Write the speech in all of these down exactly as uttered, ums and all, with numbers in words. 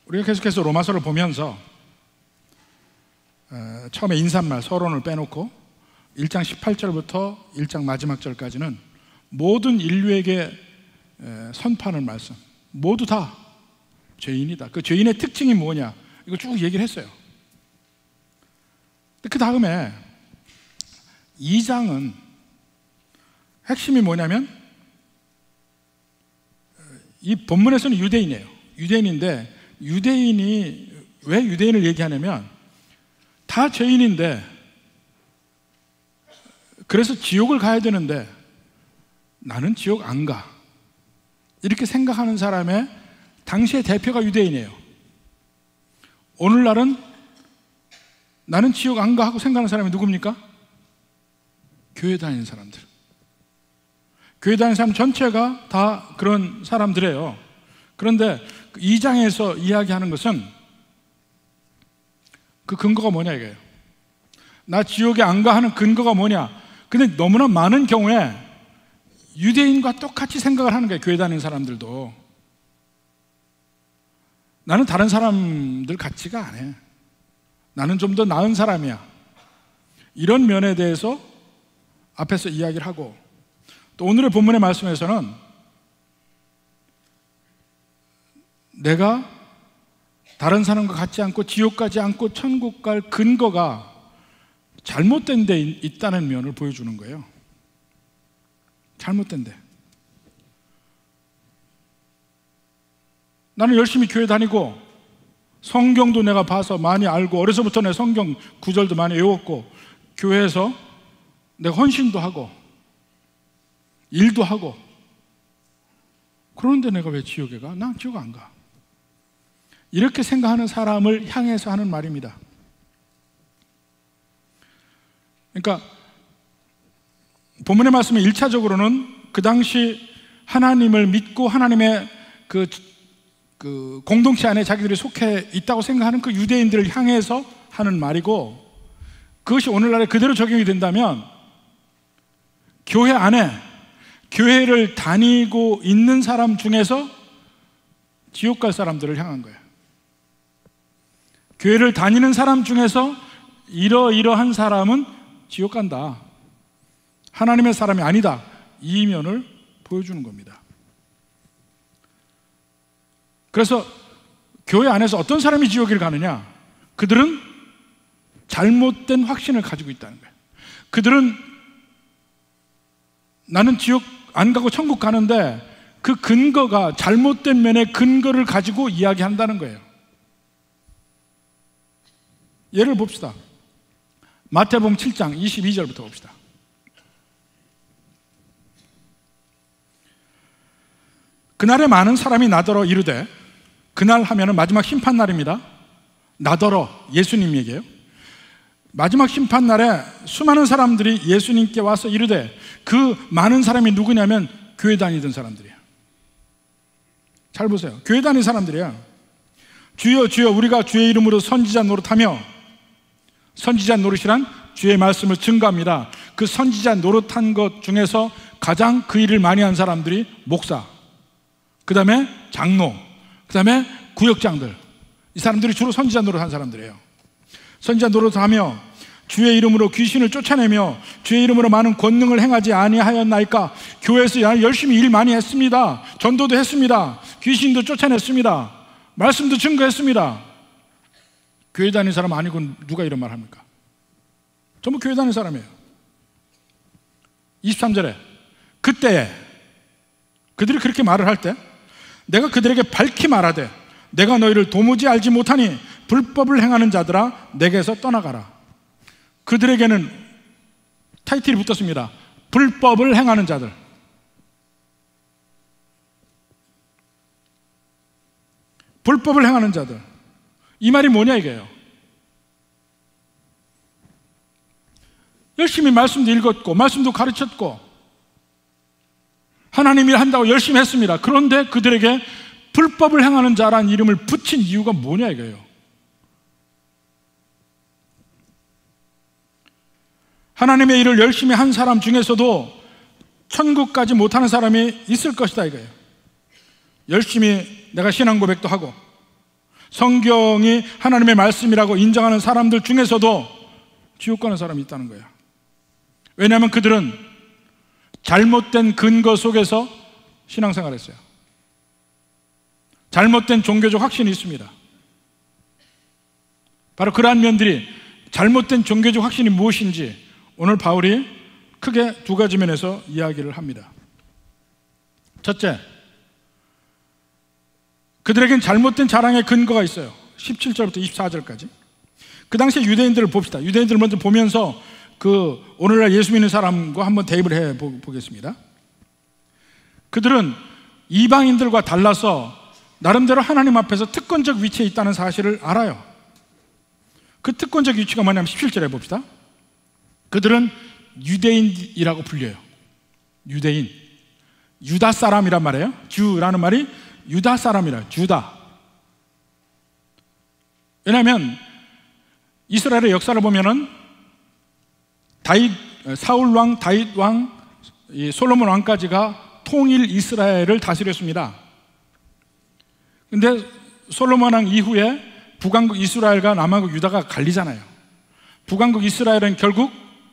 우리가 계속해서 로마서를 보면서 어, 처음에 인사말 서론을 빼놓고 일 장 십팔 절부터 일 장 마지막 절까지는 모든 인류에게 에, 선포하는 말씀, 모두 다 죄인이다. 그 죄인의 특징이 뭐냐, 이거 쭉 얘기를 했어요. 그 다음에 이 장은 핵심이 뭐냐면, 이 본문에서는 유대인이에요. 유대인인데, 유대인이 왜 유대인을 얘기하냐면 다 죄인인데, 그래서 지옥을 가야 되는데 나는 지옥 안 가, 이렇게 생각하는 사람의 당시의 대표가 유대인이에요. 오늘날은 나는 지옥 안 가 하고 생각하는 사람이 누굽니까? 교회 다니는 사람들. 교회 다니는 사람 전체가 다 그런 사람들이에요. 그런데 이 장에서 이야기하는 것은 그 근거가 뭐냐 이거예요. 나 지옥에 안 가 하는 근거가 뭐냐. 근데 너무나 많은 경우에 유대인과 똑같이 생각을 하는 거예요. 교회 다니는 사람들도. 나는 다른 사람들 같지가 않아, 나는 좀 더 나은 사람이야, 이런 면에 대해서 앞에서 이야기를 하고, 또 오늘의 본문의 말씀에서는 내가 다른 사람과 같지 않고 지옥 가지 않고 천국 갈 근거가 잘못된 데 있다는 면을 보여주는 거예요. 잘못된 데. 나는 열심히 교회 다니고 성경도 내가 봐서 많이 알고 어려서부터 내 성경 구절도 많이 외웠고 교회에서 내가 헌신도 하고 일도 하고, 그런데 내가 왜 지옥에 가? 난 지옥 안 가. 이렇게 생각하는 사람을 향해서 하는 말입니다. 그러니까 본문의 말씀은 일 차적으로는 그 당시 하나님을 믿고 하나님의 그, 그 공동체 안에 자기들이 속해 있다고 생각하는 그 유대인들을 향해서 하는 말이고, 그것이 오늘날에 그대로 적용이 된다면 교회 안에 교회를 다니고 있는 사람 중에서 지옥 갈 사람들을 향한 거예요. 교회를 다니는 사람 중에서 이러이러한 사람은 지옥 간다, 하나님의 사람이 아니다, 이 면을 보여주는 겁니다. 그래서 교회 안에서 어떤 사람이 지옥을 가느냐? 그들은 잘못된 확신을 가지고 있다는 거예요. 그들은 나는 지옥 안 가고 천국 가는데 그 근거가 잘못된 면의 근거를 가지고 이야기한다는 거예요. 예를 봅시다. 마태복음 칠 장 이십이 절부터 봅시다. 그날에 많은 사람이 나더러 이르되, 그날 하면은 마지막 심판날입니다. 나더러, 예수님 얘기예요. 마지막 심판날에 수많은 사람들이 예수님께 와서 이르되, 그 많은 사람이 누구냐면 교회 다니던 사람들이에요. 잘 보세요. 교회 다니는 사람들이야. 주여 주여 우리가 주의 이름으로 선지자 노릇하며, 선지자 노릇이란 주의 말씀을 증거합니다. 그 선지자 노릇한 것 중에서 가장 그 일을 많이 한 사람들이 목사, 그 다음에 장로, 그 다음에 구역장들, 이 사람들이 주로 선지자 노릇한 사람들이에요. 선지자 노릇하며 주의 이름으로 귀신을 쫓아내며 주의 이름으로 많은 권능을 행하지 아니하였나이까. 교회에서 열심히 일 많이 했습니다. 전도도 했습니다. 귀신도 쫓아냈습니다. 말씀도 증거했습니다. 교회 다니는 사람 아니고 누가 이런 말 합니까? 전부 교회 다니는 사람이에요. 이십삼 절에 그때에 그들이 그렇게 말을 할 때 내가 그들에게 밝히 말하되, 내가 너희를 도무지 알지 못하니 불법을 행하는 자들아 내게서 떠나가라. 그들에게는 타이틀이 붙었습니다. 불법을 행하는 자들. 불법을 행하는 자들. 이 말이 뭐냐 이게요. 열심히 말씀도 읽었고 말씀도 가르쳤고 하나님이 한다고 열심히 했습니다. 그런데 그들에게 불법을 행하는 자라는 이름을 붙인 이유가 뭐냐 이거예요. 하나님의 일을 열심히 한 사람 중에서도 천국까지 못하는 사람이 있을 것이다 이거예요. 열심히 내가 신앙 고백도 하고 성경이 하나님의 말씀이라고 인정하는 사람들 중에서도 지옥 가는 사람이 있다는 거예요. 왜냐하면 그들은 잘못된 근거 속에서 신앙생활을 했어요. 잘못된 종교적 확신이 있습니다. 바로 그러한 면들이, 잘못된 종교적 확신이 무엇인지 오늘 바울이 크게 두 가지 면에서 이야기를 합니다. 첫째, 그들에겐 잘못된 자랑의 근거가 있어요. 십칠 절부터 이십사 절까지. 그 당시에 유대인들을 봅시다. 유대인들을 먼저 보면서 그 오늘날 예수 믿는 사람과 한번 대입을 해 보겠습니다. 그들은 이방인들과 달라서 나름대로 하나님 앞에서 특권적 위치에 있다는 사실을 알아요. 그 특권적 위치가 뭐냐면 십칠 절에 봅시다. 그들은 유대인이라고 불려요. 유대인, 유다 사람이란 말이에요. 주라는 말이 유다 사람이라, 주다. 왜냐하면 이스라엘의 역사를 보면은 다윗, 사울 왕, 다윗 왕, 솔로몬 왕까지가 통일 이스라엘을 다스렸습니다. 근데 솔로몬 왕 이후에 북왕국 이스라엘과 남왕국 유다가 갈리잖아요. 북왕국 이스라엘은 결국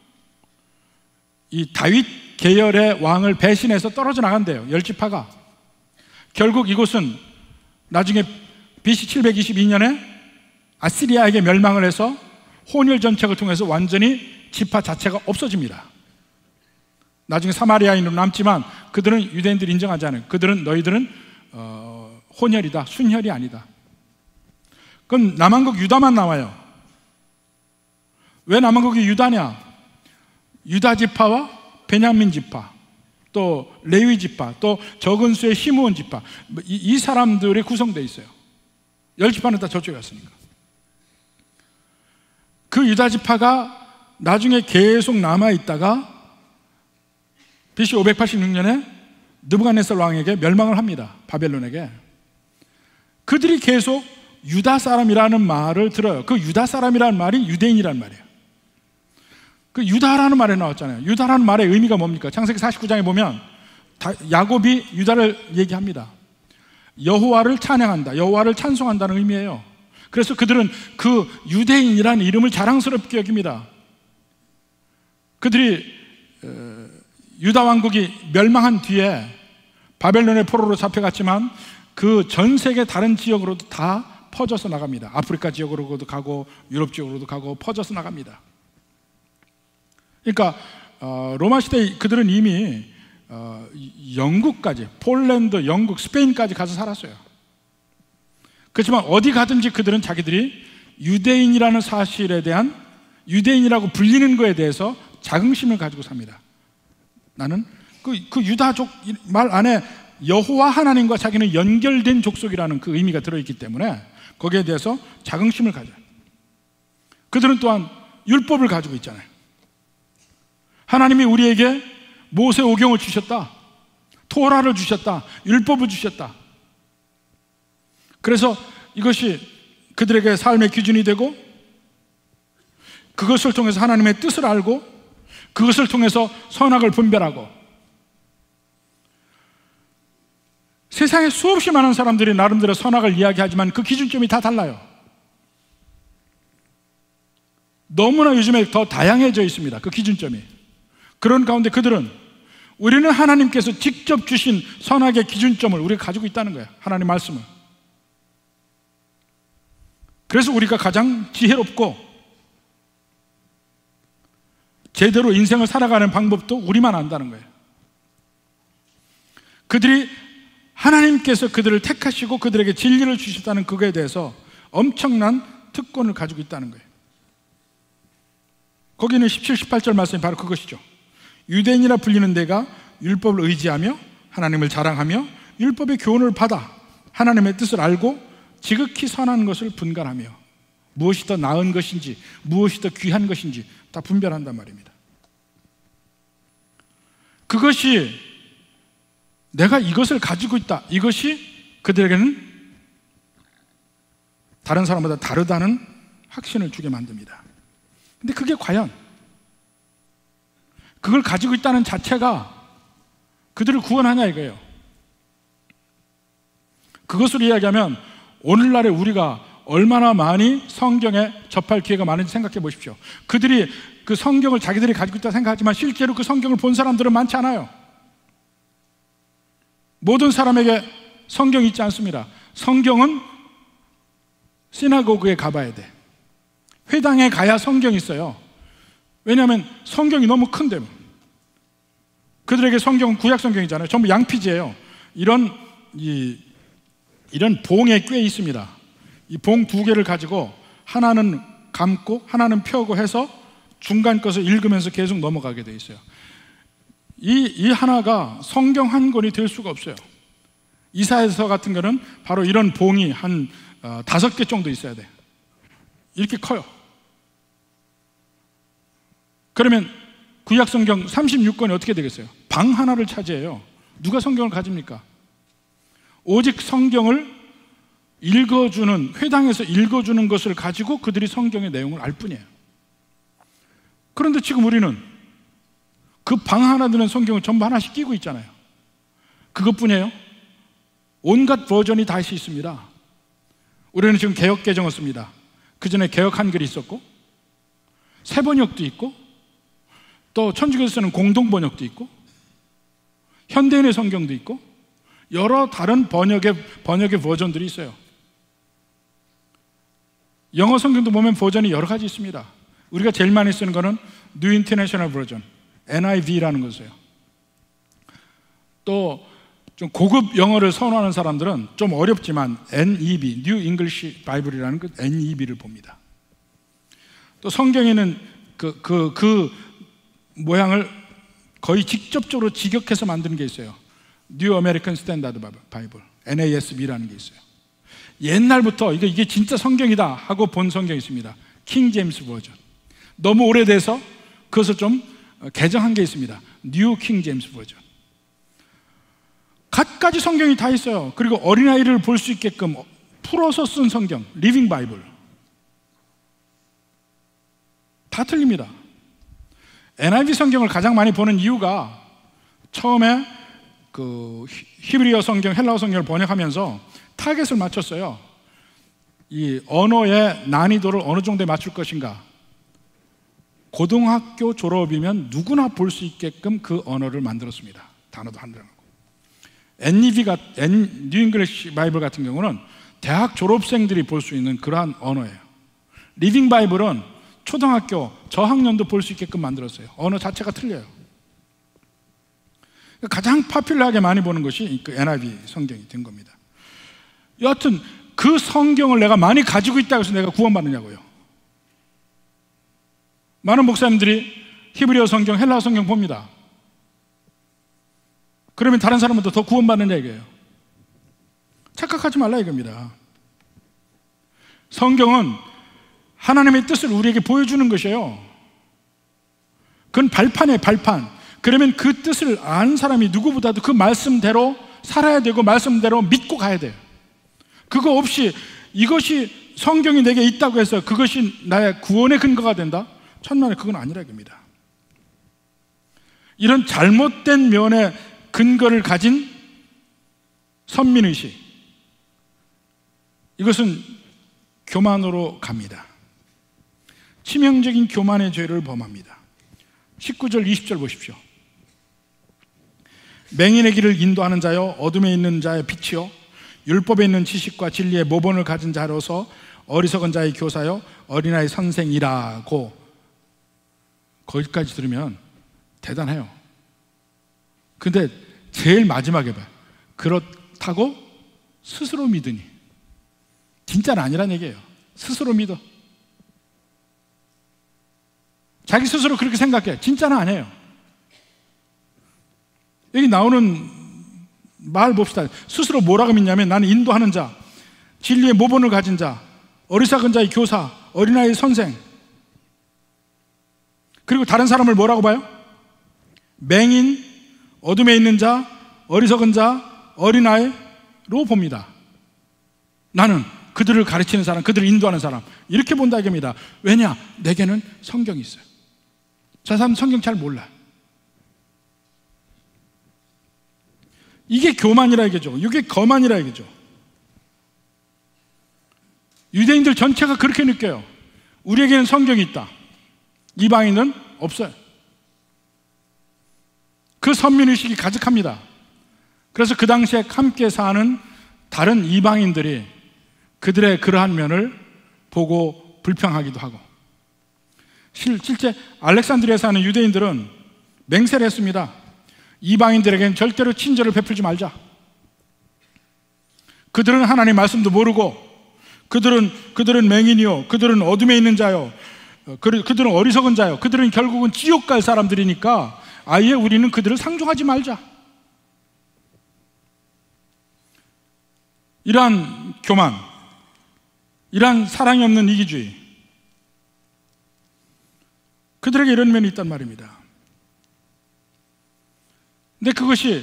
이 다윗 계열의 왕을 배신해서 떨어져 나간대요. 열지파가. 결국 이곳은 나중에 비씨 칠백이십이 년에 아시리아에게 멸망을 해서 혼혈 전책을 통해서 완전히 지파 자체가 없어집니다. 나중에 사마리아인으로 남지만 그들은 유대인들이 인정하지 않아요. 그들은 너희들은 어, 혼혈이다, 순혈이 아니다. 그럼 남왕국 유다만 나와요. 왜 남왕국이 유다냐? 유다 지파와 베냐민 지파, 또 레위 지파, 또 적은 수의 시므온 지파, 이, 이 사람들이 구성되어 있어요. 열 지파는 다 저쪽에 갔으니까. 그 유다 지파가 나중에 계속 남아있다가 비씨 오백팔십육 년에 느부갓네살 왕에게 멸망을 합니다. 바벨론에게. 그들이 계속 유다 사람이라는 말을 들어요. 그 유다 사람이라는 말이 유대인이라는 말이에요. 그 유다라는 말에 나왔잖아요. 유다라는 말의 의미가 뭡니까? 창세기 사십구 장에 보면 야곱이 유다를 얘기합니다. 여호와를 찬양한다, 여호와를 찬송한다는 의미예요. 그래서 그들은 그 유대인이라는 이름을 자랑스럽게 여깁니다. 그들이 유다 왕국이 멸망한 뒤에 바벨론의 포로로 잡혀갔지만 그 전 세계 다른 지역으로도 다 퍼져서 나갑니다. 아프리카 지역으로도 가고 유럽 지역으로도 가고 퍼져서 나갑니다. 그러니까 어, 로마 시대 그들은 이미 어, 영국까지, 폴란드, 영국, 스페인까지 가서 살았어요. 그렇지만 어디 가든지 그들은 자기들이 유대인이라는 사실에 대한, 유대인이라고 불리는 거에 대해서 자긍심을 가지고 삽니다. 나는 그, 그 유다족 말 안에 여호와 하나님과 자기는 연결된 족속이라는 그 의미가 들어있기 때문에 거기에 대해서 자긍심을 가져요. 그들은 또한 율법을 가지고 있잖아요. 하나님이 우리에게 모세 오경을 주셨다, 토라를 주셨다, 율법을 주셨다. 그래서 이것이 그들에게 삶의 기준이 되고, 그것을 통해서 하나님의 뜻을 알고, 그것을 통해서 선악을 분별하고, 세상에 수없이 많은 사람들이 나름대로 선악을 이야기하지만 그 기준점이 다 달라요. 너무나 요즘에 더 다양해져 있습니다. 그 기준점이. 그런 가운데 그들은, 우리는 하나님께서 직접 주신 선악의 기준점을 우리가 가지고 있다는 거예요. 하나님 말씀을. 그래서 우리가 가장 지혜롭고 제대로 인생을 살아가는 방법도 우리만 안다는 거예요. 그들이 하나님께서 그들을 택하시고 그들에게 진리를 주셨다는 그거에 대해서 엄청난 특권을 가지고 있다는 거예요. 거기는 십칠, 십팔 절 말씀이 바로 그것이죠. 유대인이라 불리는 데가 율법을 의지하며 하나님을 자랑하며 율법의 교훈을 받아 하나님의 뜻을 알고 지극히 선한 것을 분간하며 무엇이 더 나은 것인지 무엇이 더 귀한 것인지 다 분별한단 말입니다. 그것이 내가 이것을 가지고 있다, 이것이 그들에게는 다른 사람보다 다르다는 확신을 주게 만듭니다. 근데 그게 과연 그걸 가지고 있다는 자체가 그들을 구원하냐 이거예요. 그것으로 이야기하면 오늘날에 우리가 얼마나 많이 성경에 접할 기회가 많은지 생각해 보십시오. 그들이 그 성경을 자기들이 가지고 있다 생각하지만 실제로 그 성경을 본 사람들은 많지 않아요. 모든 사람에게 성경이 있지 않습니다. 성경은 시나고그에 가봐야 돼. 회당에 가야 성경이 있어요. 왜냐하면 성경이 너무 큰데. 그들에게 성경은 구약 성경이잖아요. 전부 양피지예요. 이런 이, 이런 봉에 꽤 있습니다. 이 봉 두 개를 가지고 하나는 감고 하나는 펴고 해서 중간 것을 읽으면서 계속 넘어가게 돼 있어요. 이, 이 하나가 성경 한 권이 될 수가 없어요. 이사야서 같은 거는 바로 이런 봉이 한 어, 다섯 개 정도 있어야 돼. 이렇게 커요. 그러면 구약 성경 삼십육 권이 어떻게 되겠어요? 방 하나를 차지해요. 누가 성경을 가집니까? 오직 성경을 읽어주는, 회당에서 읽어주는 것을 가지고 그들이 성경의 내용을 알 뿐이에요. 그런데 지금 우리는 그 방 하나 드는 성경을 전부 하나씩 끼고 있잖아요. 그것뿐이에요. 온갖 버전이 다 있습니다. 우리는 지금 개역 개정을 씁니다. 그 전에 개역 한글이 있었고, 새 번역도 있고, 또 천주교에서는 공동 번역도 있고, 현대인의 성경도 있고, 여러 다른 번역의 번역의 버전들이 있어요. 영어 성경도 보면 버전이 여러 가지 있습니다. 우리가 제일 많이 쓰는 거는 New International Version, 엔 아이 브이라는 것이에요. 또 좀 고급 영어를 선호하는 사람들은 좀 어렵지만 엔 이 비, New English Bible이라는 그 엔 이 비를 봅니다. 또 성경에는 그, 그, 그 모양을 거의 직접적으로 직역해서 만드는 게 있어요. New American Standard Bible, 엔 에이 에스 비라는 게 있어요. 옛날부터 이게, 이게 진짜 성경이다 하고 본 성경이 있습니다. 킹 제임스 버전. 너무 오래돼서 그것을 좀 개정한 게 있습니다. 뉴 킹 제임스 버전. 갖가지 성경이 다 있어요. 그리고 어린아이를 볼 수 있게끔 풀어서 쓴 성경, 리빙 바이블. 다 틀립니다. 엔 아이 비 성경을 가장 많이 보는 이유가 처음에 그 히브리어 성경, 헬라어 성경을 번역하면서 타겟을 맞췄어요. 이 언어의 난이도를 어느 정도에 맞출 것인가. 고등학교 졸업이면 누구나 볼 수 있게끔 그 언어를 만들었습니다. 단어도 한 단어고. 엔 이 비가 뉴 잉글리시 바이블 같은 경우는 대학 졸업생들이 볼 수 있는 그러한 언어예요. 리빙 바이블은 초등학교 저학년도 볼 수 있게끔 만들었어요. 언어 자체가 틀려요. 가장 파퓰러하게 많이 보는 것이 그 엔 아이 비 성경이 된 겁니다. 여하튼 그 성경을 내가 많이 가지고 있다고 해서 내가 구원받느냐고요. 많은 목사님들이 히브리어 성경, 헬라어 성경 봅니다. 그러면 다른 사람보다 더 구원받느냐 이거예요. 착각하지 말라 이겁니다. 성경은 하나님의 뜻을 우리에게 보여주는 것이에요. 그건 발판이에요, 발판. 그러면 그 뜻을 아는 사람이 누구보다도 그 말씀대로 살아야 되고 말씀대로 믿고 가야 돼요. 그거 없이 이것이 성경이 내게 있다고 해서 그것이 나의 구원의 근거가 된다? 천만에 그건 아니라 이겁니다. 이런 잘못된 면의 근거를 가진 선민의식, 이것은 교만으로 갑니다. 치명적인 교만의 죄를 범합니다. 십구 절 이십 절 보십시오. 맹인의 길을 인도하는 자여, 어둠에 있는 자의 빛이요, 율법에 있는 지식과 진리의 모본을 가진 자로서 어리석은 자의 교사여, 어린아이 선생이라고. 거기까지 들으면 대단해요. 근데 제일 마지막에 봐요. 그렇다고 스스로 믿으니. 진짜는 아니란 얘기예요. 스스로 믿어. 자기 스스로 그렇게 생각해. 진짜는 아니에요. 여기 나오는 말 봅시다. 스스로 뭐라고 믿냐면 나는 인도하는 자, 진리의 모본을 가진 자, 어리석은 자의 교사, 어린아이의 선생. 그리고 다른 사람을 뭐라고 봐요? 맹인, 어둠에 있는 자, 어리석은 자, 어린아이로 봅니다. 나는 그들을 가르치는 사람, 그들을 인도하는 사람, 이렇게 본다 이겁니다. 왜냐? 내게는 성경이 있어요. 저 사람 성경 잘 몰라. 이게 교만이라 이거죠. 이게 거만이라 이거죠. 유대인들 전체가 그렇게 느껴요. 우리에게는 성경이 있다. 이방인은 없어요. 그 선민의식이 가득합니다. 그래서 그 당시에 함께 사는 다른 이방인들이 그들의 그러한 면을 보고 불평하기도 하고, 실제 알렉산드리아에 사는 유대인들은 맹세를 했습니다. 이방인들에게는 절대로 친절을 베풀지 말자. 그들은 하나님 말씀도 모르고, 그들은 그들은 맹인이요, 그들은 어둠에 있는 자요, 그들은 어리석은 자요, 그들은 결국은 지옥 갈 사람들이니까 아예 우리는 그들을 상종하지 말자. 이러한 교만, 이러한 사랑이 없는 이기주의, 그들에게 이런 면이 있단 말입니다. 근데 그것이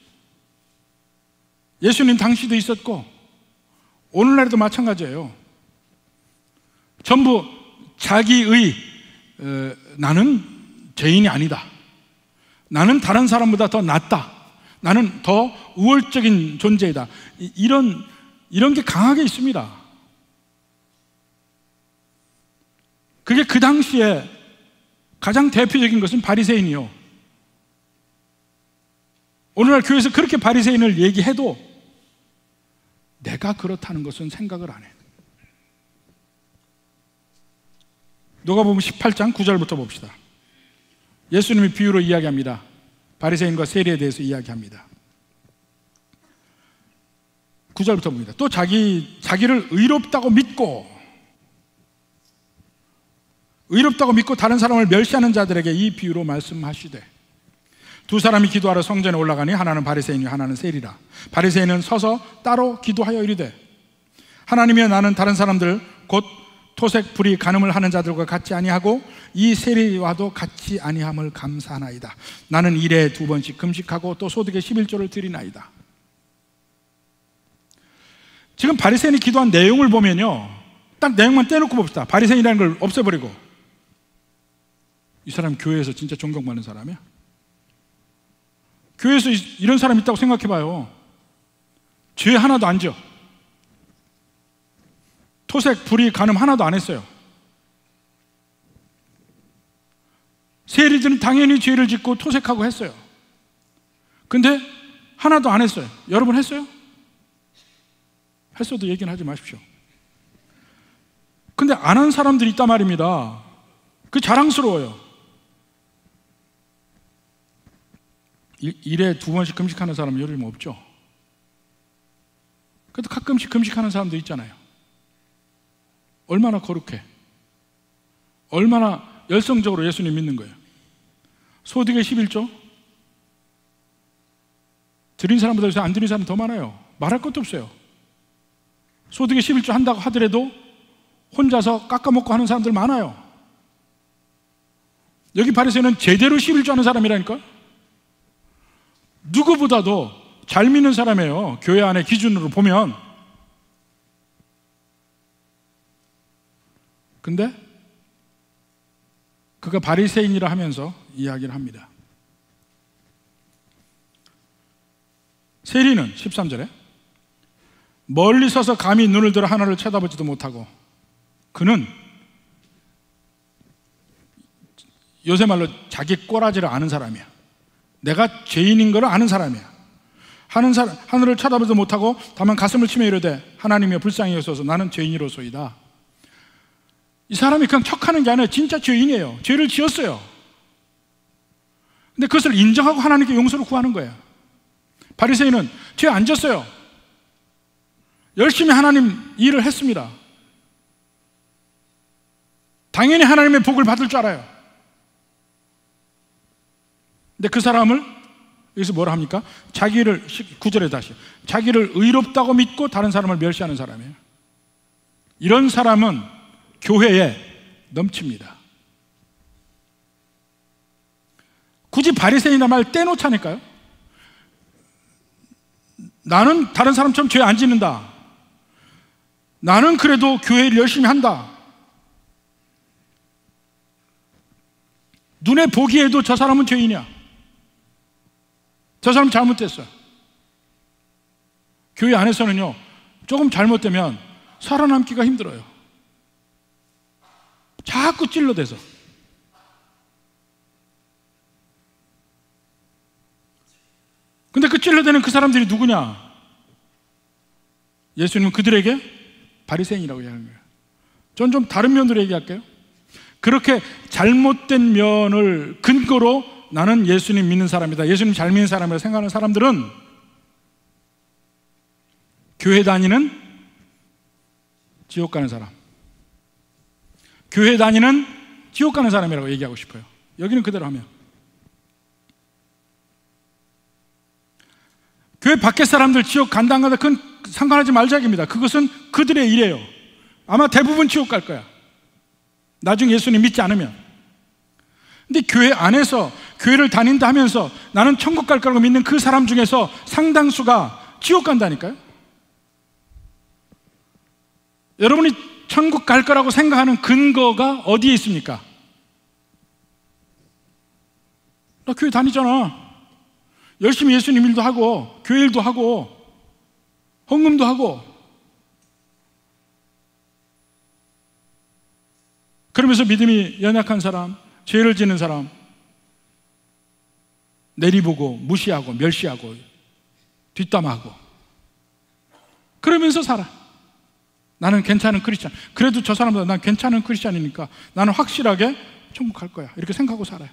예수님 당시도 있었고 오늘날에도 마찬가지예요. 전부 자기의 어, 나는 죄인이 아니다, 나는 다른 사람보다 더 낫다, 나는 더 우월적인 존재이다, 이런 이런 게 강하게 있습니다. 그게 그 당시에 가장 대표적인 것은 바리새인이요. 오늘날 교회에서 그렇게 바리새인을 얘기해도 내가 그렇다는 것은 생각을 안 해. 누가복음 십팔 장 구 절부터 봅시다. 예수님이 비유로 이야기합니다. 바리새인과 세리에 대해서 이야기합니다. 구 절부터 봅니다. 또 자기, 자기를 의롭다고 믿고 의롭다고 믿고 다른 사람을 멸시하는 자들에게 이 비유로 말씀하시되, 두 사람이 기도하러 성전에 올라가니 하나는 바리새인이요 하나는 세리라. 바리새인은 서서 따로 기도하여 이르되, 하나님이여, 나는 다른 사람들 곧 토색 불의 간음을 하는 자들과 같이 아니하고 이 세리와도 같이 아니함을 감사하나이다. 나는 일에 두 번씩 금식하고 또 소득의 십일조를 드리나이다. 지금 바리새인이 기도한 내용을 보면요, 딱 내용만 떼놓고 봅시다. 바리새인이라는 걸 없애버리고, 이 사람 교회에서 진짜 존경받는 사람이야? 교회에서 이런 사람 있다고 생각해봐요. 죄 하나도 안 지어. 토색, 불의, 간음 하나도 안 했어요. 세리들은 당연히 죄를 짓고 토색하고 했어요. 근데 하나도 안 했어요. 여러분 했어요? 했어도 얘기는 하지 마십시오. 근데 안 한 사람들이 있단 말입니다. 그 자랑스러워요. 일에 두 번씩 금식하는 사람은 요즘 없죠. 그래도 가끔씩 금식하는 사람도 있잖아요. 얼마나 거룩해, 얼마나 열성적으로 예수님 믿는 거예요. 소득의 십일조 드린 사람보다 요새 안 드린 사람 더 많아요. 말할 것도 없어요. 소득의 십일조 한다고 하더라도 혼자서 깎아먹고 하는 사람들 많아요. 여기 바리새인은 제대로 십일조 하는 사람이라니까. 누구보다도 잘 믿는 사람이에요, 교회 안에 기준으로 보면. 근데 그가 바리새인이라 하면서 이야기를 합니다. 세리는 십삼 절에 멀리 서서 감히 눈을 들어 하나를 쳐다보지도 못하고, 그는 요새 말로 자기 꼬라지를 아는 사람이야. 내가 죄인인 걸 아는 사람이야. 하는 사람, 하늘을 쳐다보지도 못하고 다만 가슴을 치며 이르되, 하나님이여 불쌍히 여소서, 나는 죄인이로소이다. 이 사람이 그냥 척하는 게 아니라 진짜 죄인이에요. 죄를 지었어요. 근데 그것을 인정하고 하나님께 용서를 구하는 거예요. 바리새인은 죄 안 졌어요. 열심히 하나님 일을 했습니다. 당연히 하나님의 복을 받을 줄 알아요. 근데 그 사람을 여기서 뭐라 합니까? 자기를, 구 절에 다시, 자기를 의롭다고 믿고 다른 사람을 멸시하는 사람이에요. 이런 사람은 교회에 넘칩니다. 굳이 바리새인이란 말 떼놓자니까요. 나는 다른 사람처럼 죄 안 짓는다, 나는 그래도 교회 일 열심히 한다. 눈에 보기에도 저 사람은 죄인이야, 저 사람 잘못됐어요. 교회 안에서는요, 조금 잘못되면 살아남기가 힘들어요. 자꾸 찔러대서. 근데 그 찔러대는 그 사람들이 누구냐? 예수님은 그들에게 바리새인이라고 얘기하는 거예요. 전 좀 다른 면으로 얘기할게요. 그렇게 잘못된 면을 근거로 나는 예수님 믿는 사람이다, 예수님 잘 믿는 사람이라고 생각하는 사람들은 교회 다니는 지옥 가는 사람, 교회 다니는 지옥 가는 사람이라고 얘기하고 싶어요. 여기는 그대로 하면. 교회 밖에 사람들 지옥 간다 안 간다 그건 상관하지 말자입니다. 그것은 그들의 일이에요. 아마 대부분 지옥 갈 거야, 나중에 예수님 믿지 않으면. 근데 교회 안에서 교회를 다닌다 하면서 나는 천국 갈 거라고 믿는 그 사람 중에서 상당수가 지옥 간다니까요. 여러분이 천국 갈 거라고 생각하는 근거가 어디에 있습니까? 나 교회 다니잖아, 열심히 예수님 일도 하고 교회 일도 하고 헌금도 하고, 그러면서 믿음이 연약한 사람, 죄를 짓는 사람 내리보고 무시하고 멸시하고 뒷담화하고 그러면서 살아. 나는 괜찮은 크리스찬, 그래도 저 사람보다 난 괜찮은 크리스찬이니까 나는 확실하게 천국 갈 거야, 이렇게 생각하고 살아요.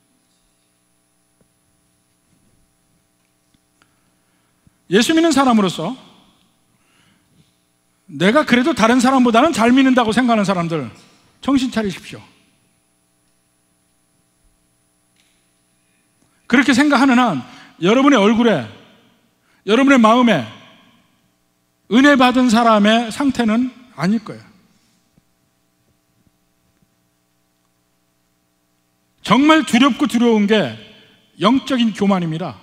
예수 믿는 사람으로서 내가 그래도 다른 사람보다는 잘 믿는다고 생각하는 사람들 정신 차리십시오. 그렇게 생각하는 한 여러분의 얼굴에, 여러분의 마음에 은혜 받은 사람의 상태는 아닐 거예요. 정말 두렵고 두려운 게 영적인 교만입니다.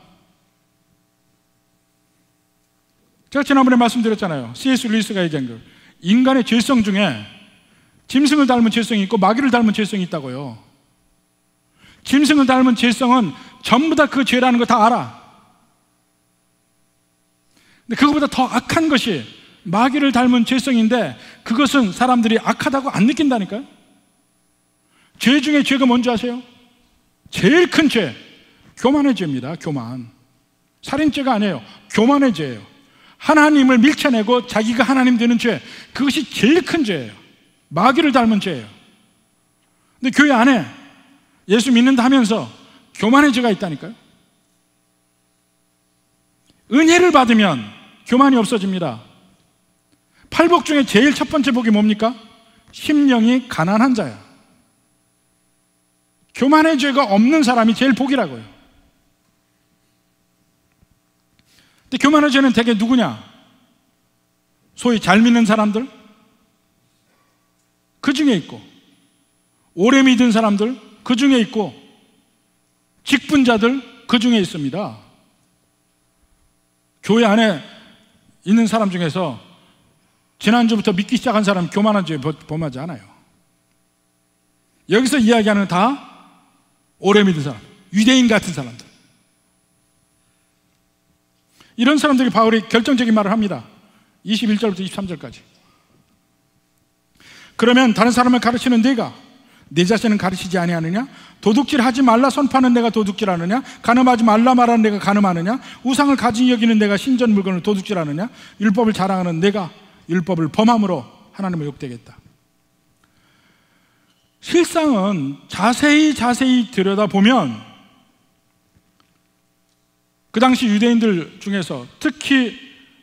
제가 지난번에 말씀드렸잖아요. 씨 에스 루이스가 얘기한 거, 인간의 죄성 중에 짐승을 닮은 죄성이 있고 마귀를 닮은 죄성이 있다고요. 짐승을 닮은 죄성은 전부 다 그 죄라는 거 다 알아. 근데 그거보다 더 악한 것이 마귀를 닮은 죄성인데 그것은 사람들이 악하다고 안 느낀다니까요. 죄 중에 죄가 뭔지 아세요? 제일 큰 죄, 교만의 죄입니다. 교만. 살인죄가 아니에요. 교만의 죄예요. 하나님을 밀쳐내고 자기가 하나님 되는 죄, 그것이 제일 큰 죄예요. 마귀를 닮은 죄예요. 근데 교회 안에 예수 믿는다 하면서 교만의 죄가 있다니까요. 은혜를 받으면 교만이 없어집니다. 팔복 중에 제일 첫 번째 복이 뭡니까? 심령이 가난한 자야. 교만의 죄가 없는 사람이 제일 복이라고요. 근데 교만의 죄는 대개 누구냐? 소위 잘 믿는 사람들, 그 중에 있고, 오래 믿은 사람들, 그 중에 있고, 직분자들, 그 중에 있습니다. 교회 안에 있는 사람 중에서 지난주부터 믿기 시작한 사람 교만한 죄에 범하지 않아요. 여기서 이야기하는 다 오래 믿은 사람, 유대인 같은 사람들. 이런 사람들이 바울이 결정적인 말을 합니다. 이십일 절부터 이십삼 절까지. 그러면 다른 사람을 가르치는 네가 네 자신은 가르치지 아니하느냐? 도둑질하지 말라 선포하는 내가 도둑질하느냐? 간음하지 말라 말하는 내가 간음하느냐? 우상을 가진 여기는 내가 신전 물건을 도둑질하느냐? 율법을 자랑하는 내가 율법을 범함으로 하나님을 욕되겠다. 실상은 자세히 자세히 들여다보면 그 당시 유대인들 중에서 특히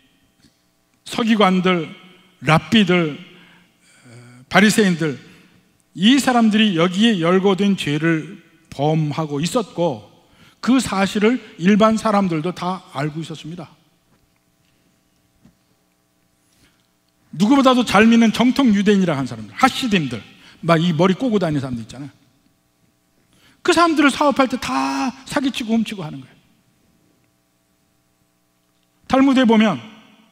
서기관들, 랍비들, 바리새인들, 이 사람들이 여기에 열거된 죄를 범하고 있었고 그 사실을 일반 사람들도 다 알고 있었습니다. 누구보다도 잘 믿는 정통 유대인이라 하는 사람들, 하시딤들, 막 이 머리 꼬고 다니는 사람들 있잖아요. 그 사람들을 사업할 때 다 사기치고 훔치고 하는 거예요. 탈무드에 보면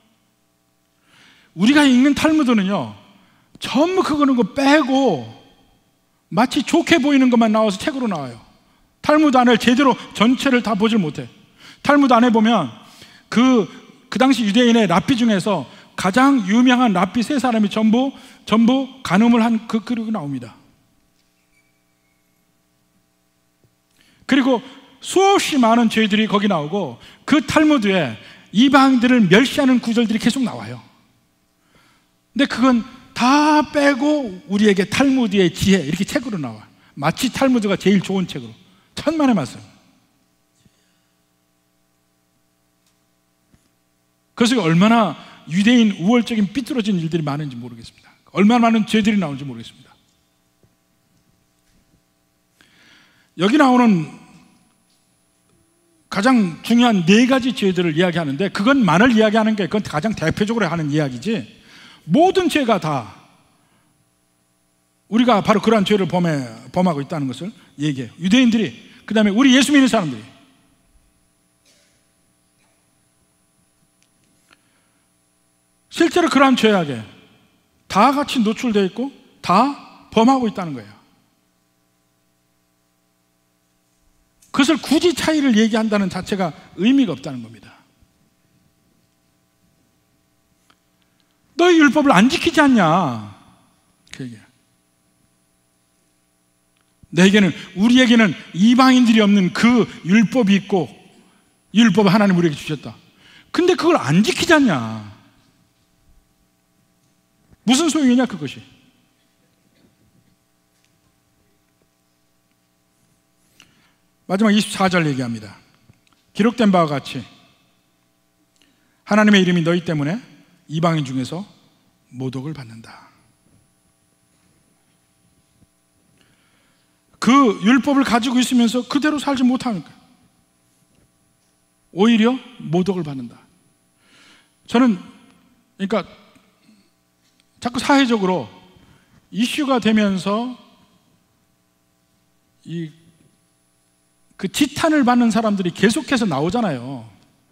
우리가 읽는 탈무드는요 전부 그거는 거 빼고 마치 좋게 보이는 것만 나와서 책으로 나와요. 탈무드 안을 제대로 전체를 다 보질 못해. 탈무드 안에 보면 그, 그 당시 유대인의 랍비 중에서 가장 유명한 랍비 세 사람이 전부 전부 간음을 한 그 그릇이 나옵니다. 그리고 수없이 많은 죄들이 거기 나오고 그 탈무드에 이방인들을 멸시하는 구절들이 계속 나와요. 근데 그건 다 빼고 우리에게 탈무드의 지혜 이렇게 책으로 나와. 마치 탈무드가 제일 좋은 책으로. 천만의 말씀. 그래서 얼마나 유대인 우월적인 삐뚤어진 일들이 많은지 모르겠습니다. 얼마나 많은 죄들이 나오는지 모르겠습니다. 여기 나오는 가장 중요한 네 가지 죄들을 이야기하는데 그것만을 이야기하는 게 그건 가장 대표적으로 하는 이야기지 모든 죄가 다 우리가 바로 그러한 죄를 범해, 범하고 있다는 것을 얘기해요. 유대인들이, 그 다음에 우리 예수 믿는 사람들이. 실제로 그러한 죄악에 다 같이 노출되어 있고 다 범하고 있다는 거예요. 그것을 굳이 차이를 얘기한다는 자체가 의미가 없다는 겁니다. 너희 율법을 안 지키지 않냐? 그 얘기야. 내게는, 우리에게는 이방인들이 없는 그 율법이 있고 율법을 하나님 우리에게 주셨다. 근데 그걸 안 지키지 않냐? 무슨 소용이냐 그것이. 마지막 이십사 절 얘기합니다. 기록된 바와 같이 하나님의 이름이 너희 때문에 이방인 중에서 모독을 받는다. 그 율법을 가지고 있으면서 그대로 살지 못하니까 오히려 모독을 받는다. 저는 그러니까 자꾸 사회적으로 이슈가 되면서 이 그 지탄을 받는 사람들이 계속해서 나오잖아요.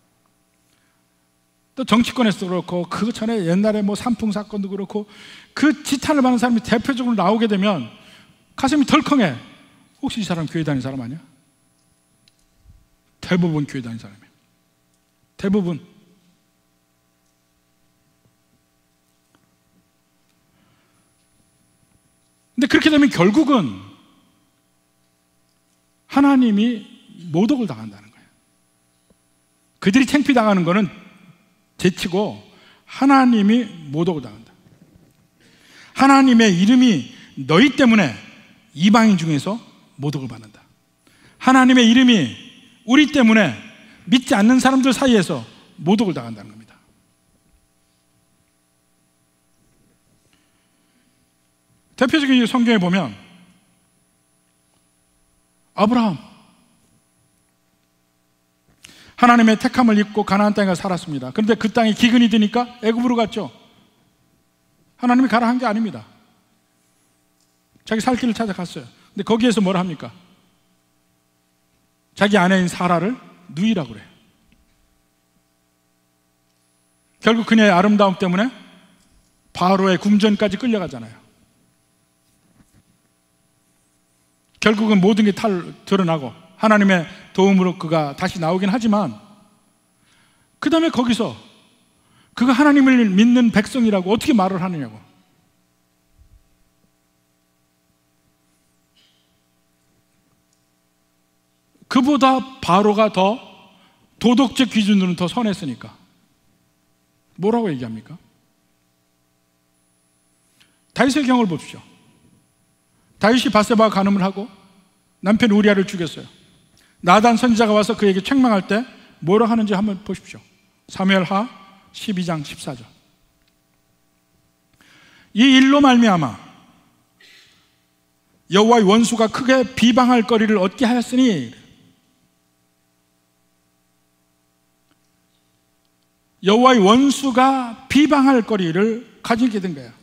또 정치권에서도 그렇고 그 전에 옛날에 뭐 삼풍 사건도 그렇고 그 지탄을 받는 사람이 대표적으로 나오게 되면 가슴이 덜컹해. 혹시 이 사람 교회 다니는 사람 아니야? 대부분 교회 다니는 사람이에요. 대부분. 근데 그렇게 되면 결국은 하나님이 모독을 당한다는 거예요. 그들이 창피당하는 거는 제치고 하나님이 모독을 당한다. 하나님의 이름이 너희 때문에 이방인 중에서 모독을 받는다. 하나님의 이름이 우리 때문에 믿지 않는 사람들 사이에서 모독을 당한다는 겁니다. 대표적인 성경에 보면 아브라함 하나님의 택함을 입고 가나안 땅에 살았습니다. 그런데 그 땅에 기근이 드니까 애굽으로 갔죠. 하나님이 가라 한 게 아닙니다. 자기 살 길을 찾아갔어요. 근데 거기에서 뭘 합니까? 자기 아내인 사라를 누이라고 그래요. 결국 그녀의 아름다움 때문에 바로의 궁전까지 끌려가잖아요. 결국은 모든 게 탈, 드러나고 하나님의 도움으로 그가 다시 나오긴 하지만 그 다음에 거기서 그가 하나님을 믿는 백성이라고 어떻게 말을 하느냐고. 그보다 바로가 더 도덕적 기준으로는 더 선했으니까 뭐라고 얘기합니까? 다윗의 경우를 보십시오. 다윗이 바세바와 간음을 하고 남편 우리아를 죽였어요. 나단 선지자가 와서 그에게 책망할 때 뭐라고 하는지 한번 보십시오. 사무엘하 십이 장 십사 절. 이 일로 말미암아 여호와의 원수가 크게 비방할 거리를 얻게 하였으니 여호와의 원수가 비방할 거리를 가지게 된 거예요.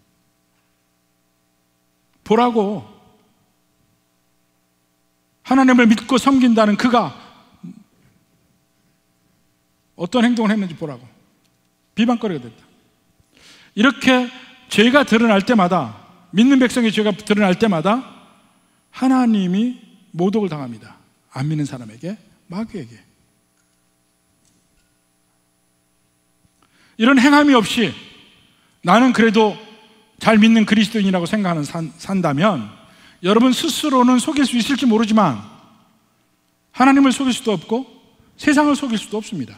보라고. 하나님을 믿고 섬긴다는 그가 어떤 행동을 했는지 보라고. 비방거리가 됐다. 이렇게 죄가 드러날 때마다, 믿는 백성의 죄가 드러날 때마다 하나님이 모독을 당합니다. 안 믿는 사람에게, 마귀에게. 이런 행함이 없이 나는 그래도 잘 믿는 그리스도인이라고 생각하는 산, 산다면 여러분 스스로는 속일 수 있을지 모르지만 하나님을 속일 수도 없고 세상을 속일 수도 없습니다.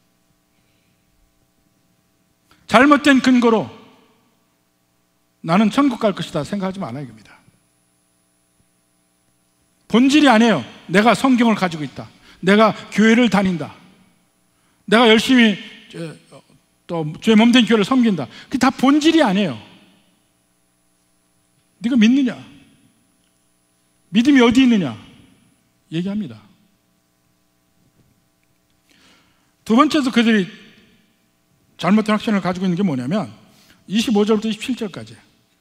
잘못된 근거로 나는 천국 갈 것이다 생각하지 말아야 합니다. 본질이 아니에요. 내가 성경을 가지고 있다, 내가 교회를 다닌다, 내가 열심히 또 주의 몸된 교회를 섬긴다. 그게 다 본질이 아니에요. 네가 믿느냐, 믿음이 어디 있느냐 얘기합니다. 두 번째도 그들이 잘못된 확신을 가지고 있는 게 뭐냐면 이십오 절부터 이십칠 절까지.